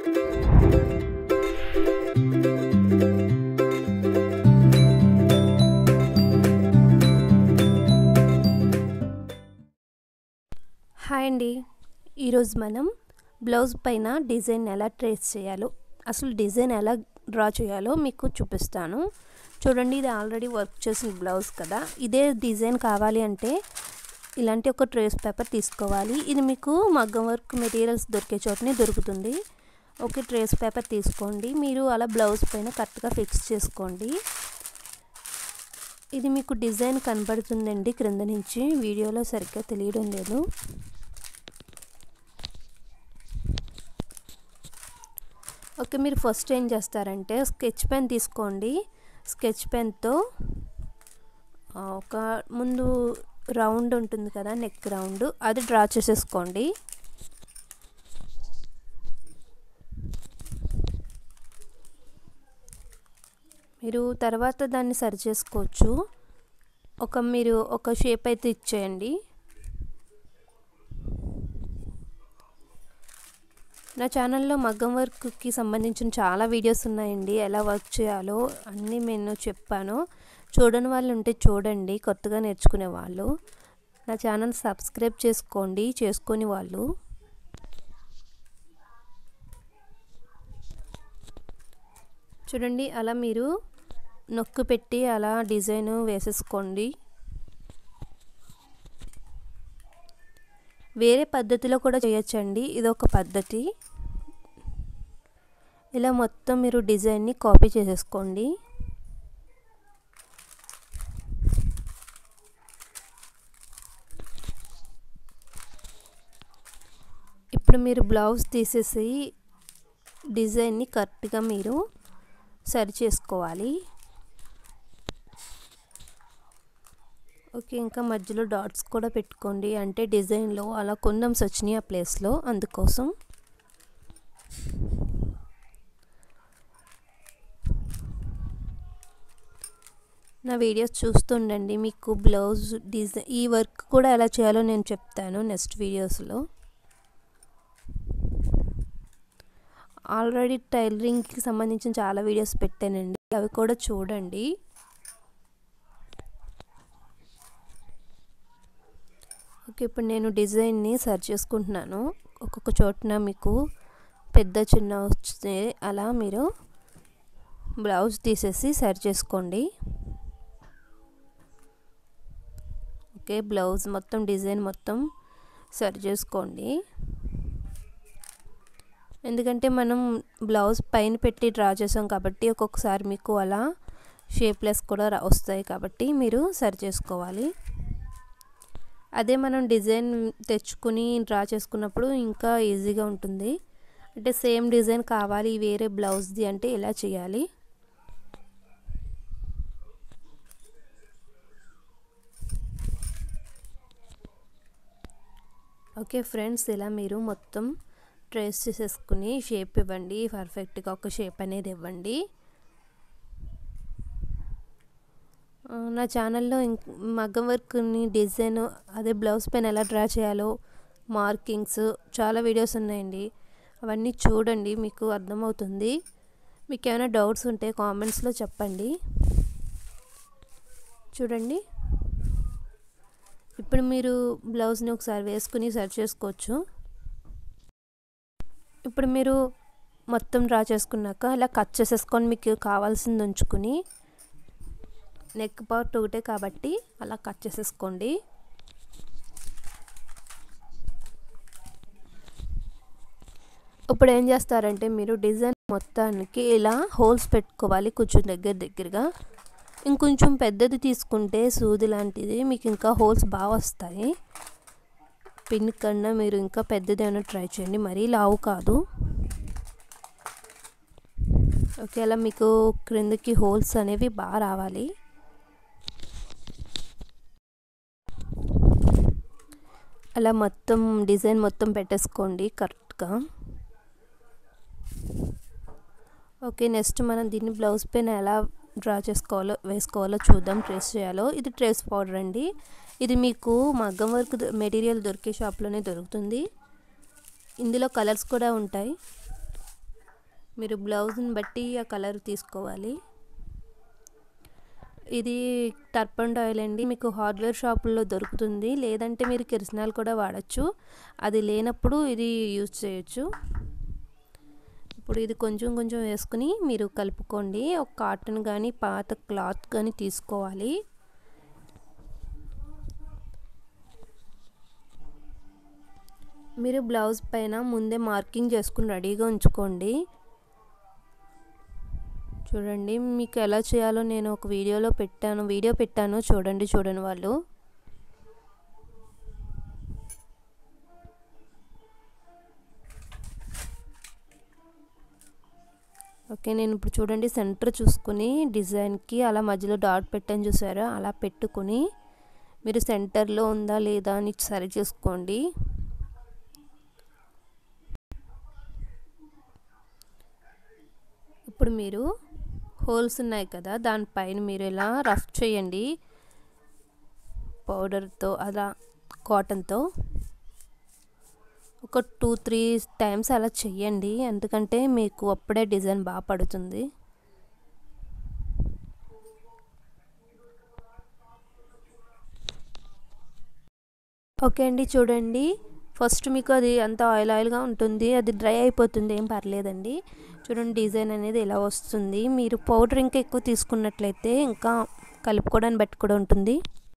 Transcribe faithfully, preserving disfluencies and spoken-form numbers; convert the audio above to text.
Hi అండి, ఈరోజు మనం బ్లౌజ్ పైన డిజైన్ ఎలా ట్రేస్ చేయాలో, అసలు డిజైన్ ఎలా డ్రా చేయాలో మీకు చూపిస్తాను. చూడండి, ఇది ఆల్రెడీ వర్క్ చేసిన బ్లౌజ్ కదా. ఇదే డిజైన్ కావాలి అంటే ఇలాంటి ఒక ట్రేస్ పేపర్ తీసుకోవాలి. ఇది మీకు మగ్గం వర్క్ మెటీరియల్స్ దొరికే చోటనే దొరుకుతుంది. ఓకే, ట్రేస్ పేపర్ తీసుకోండి. మీరు అలా బ్లౌజ్ పైన కరెక్ట్గా ఫిక్స్ చేసుకోండి. ఇది మీకు డిజైన్ కనబడుతుందండి క్రింద నుంచి, వీడియోలో సరిగ్గా తెలియడం లేదు. ఓకే, మీరు ఫస్ట్ ఏం చేస్తారంటే స్కెచ్ పెన్ తీసుకోండి. స్కెచ్ పెన్తో ఒక ముందు రౌండ్ ఉంటుంది కదా, నెక్ రౌండ్, అది డ్రా చేసేసుకోండి. మీరు తర్వాత దాన్ని సరి చేసుకోవచ్చు. ఒక మీరు ఒక షేప్ అయితే ఇచ్చేయండి. నా ఛానల్లో మగ్గం వర్క్కి సంబంధించిన చాలా వీడియోస్ ఉన్నాయండి. ఎలా వర్క్ చేయాలో అన్నీ నేను చెప్పాను. చూడని వాళ్ళు ఉంటే చూడండి, కొత్తగా నేర్చుకునే వాళ్ళు. నా ఛానల్ సబ్స్క్రైబ్ చేసుకోండి చేసుకొని వాళ్ళు. చూడండి, అలా మీరు నొక్కు పెట్టి అలా డిజైన్ వేసేసుకోండి. వేరే పద్ధతిలో కూడా చేయొచ్చండి, ఇదొక పద్ధతి. ఇలా మొత్తం మీరు డిజైన్ని కాపీ చేసేసుకోండి. ఇప్పుడు మీరు బ్లౌజ్ తీసేసి డిజైన్ని కరెక్ట్గా మీరు సరి చేసుకోవాలి. ఓకే, ఇంకా మధ్యలో డాట్స్ కూడా పెట్టుకోండి, అంటే డిజైన్లో అలా కొందమ్స్ వచ్చినాయి ఆ ప్లేస్లో, అందుకోసం. నా వీడియోస్ చూస్తుండండి, మీకు బ్లౌజ్ డిజైన్ ఈ వర్క్ కూడా ఎలా చేయాలో నేను చెప్తాను నెక్స్ట్ వీడియోస్లో. ఆల్రెడీ టైలరింగ్కి సంబంధించిన చాలా వీడియోస్ పెట్టానండి, అవి కూడా చూడండి. ఓకే, ఇప్పుడు నేను డిజైన్ని సర్చ్ చేసుకుంటున్నాను. ఒక్కొక్క చోటన మీకు పెద్ద చిన్న వస్తే అలా మీరు బ్లౌజ్ తీసేసి సర్చ్ చేసుకోండి. ఓకే, బ్లౌజ్ మొత్తం డిజైన్ మొత్తం సర్చ్ చేసుకోండి. ఎందుకంటే మనం బ్లౌజ్ పైన పెట్టి డ్రా చేసాం కాబట్టి ఒక్కొక్కసారి మీకు అలా షేప్లెస్ కూడా వస్తాయి, కాబట్టి మీరు సర్చ్ చేసుకోవాలి. అదే మనం డిజైన్ తెచ్చుకుని డ్రా చేసుకున్నప్పుడు ఇంకా ఈజీగా ఉంటుంది. అంటే సేమ్ డిజైన్ కావాలి వేరే బ్లౌజ్ది అంటే ఇలా చేయాలి. ఓకే ఫ్రెండ్స్, ఇలా మీరు మొత్తం ట్రేస్ చేసేసుకుని షేప్ ఇవ్వండి. పర్ఫెక్ట్గా ఒక షేప్ అనేది ఇవ్వండి. నా ఛానల్లో మగ్గం వర్క్ని డిజైన్ అదే బ్లౌజ్ పైన ఎలా డ్రా చేయాలో మార్కింగ్స్ చాలా వీడియోస్ ఉన్నాయండి, అవన్నీ చూడండి, మీకు అర్థమవుతుంది. మీకు ఏమైనా డౌట్స్ ఉంటే కామెంట్స్లో చెప్పండి. చూడండి, ఇప్పుడు మీరు బ్లౌజ్ని ఒకసారి వేసుకుని సర్చ్ చేసుకోవచ్చు. ఇప్పుడు మీరు మొత్తం డ్రా చేసుకున్నాక ఇలా కట్ చేసేసుకొని మీకు కావాల్సింది ఉంచుకుని, నెక్ పార్ట్ ఒకటే కాబట్టి అలా కట్ చేసేసుకోండి. ఇప్పుడు ఏం చేస్తారంటే మీరు డిజైన్ మొత్తానికి ఇలా హోల్స్ పెట్టుకోవాలి కొంచెం దగ్గర దగ్గరగా. ఇంకొంచెం పెద్దది తీసుకుంటే సూది లాంటిది మీకు ఇంకా హోల్స్ బాగా వస్తాయి. పిన్ కన్నా మీరు ఇంకా పెద్దది ఏమైనా ట్రై చేయండి, మరీ లావు కాదు. ఓకే, అలా మీకు క్రిందకి హోల్స్ అనేవి బాగా రావాలి. అలా మొత్తం డిజైన్ మొత్తం పెట్టేసుకోండి కరెక్ట్గా. ఓకే, నెక్స్ట్ మనం దీన్ని బ్లౌజ్ పైన ఎలా డ్రా చేసుకోవాలో వేసుకోవాలో చూద్దాం, ట్రేస్ చేయాలో. ఇది ట్రేస్ పౌడర్ అండి. ఇది మీకు మగ్గం వర్క్ మెటీరియల్ దొరికే షాప్లోనే దొరుకుతుంది. ఇందులో కలర్స్ కూడా ఉంటాయి. మీరు బ్లౌజ్ని బట్టి ఆ కలర్ తీసుకోవాలి. ఇది టర్పండ్ ఆయిల్ అండి, మీకు హార్డ్వేర్ షాపుల్లో దొరుకుతుంది, లేదంటే మీరు కిరసనాయిల్ కూడా వాడచ్చు. అది లేనప్పుడు ఇది యూజ్ చేయొచ్చు. ఇప్పుడు ఇది కొంచెం కొంచెం వేసుకుని మీరు కలుపుకోండి. ఒక కాటన్ కానీ పాత క్లాత్ కానీ తీసుకోవాలి. మీరు బ్లౌజ్ పైన ముందే మార్కింగ్ చేసుకుని రెడీగా ఉంచుకోండి. చూడండి, మీకు ఎలా చేయాలో నేను ఒక వీడియోలో పెట్టాను వీడియో పెట్టాను చూడండి చూడండి వాళ్ళు. ఓకే, నేను ఇప్పుడు చూడండి సెంటర్ చూసుకుని డిజైన్కి అలా మధ్యలో డాట్ పెట్టని చూసారా, అలా పెట్టుకుని మీరు సెంటర్లో ఉందా లేదా అని సరి చేసుకోండి. ఇప్పుడు మీరు హోల్స్ ఉన్నాయి కదా, దానిపైన మీరు ఇలా రఫ్ చేయండి పౌడర్తో, అలా కాటన్తో ఒక టూ త్రీ టైమ్స్ అలా చెయ్యండి, ఎందుకంటే మీకు అప్పుడే డిజైన్ బాగా పడుతుంది. ఓకే అండి, చూడండి ఫస్ట్ మీకు అది అంత ఆయిల్ ఆయిల్గా ఉంటుంది, అది డ్రై అయిపోతుంది, ఏం పర్లేదండి. చూడండి డిజైన్ అనేది ఇలా వస్తుంది. మీరు పౌడర్ ఇంకా ఎక్కువ తీసుకున్నట్లయితే ఇంకా కలుపుకోవడానికి బట్టి కూడా ఉంటుంది.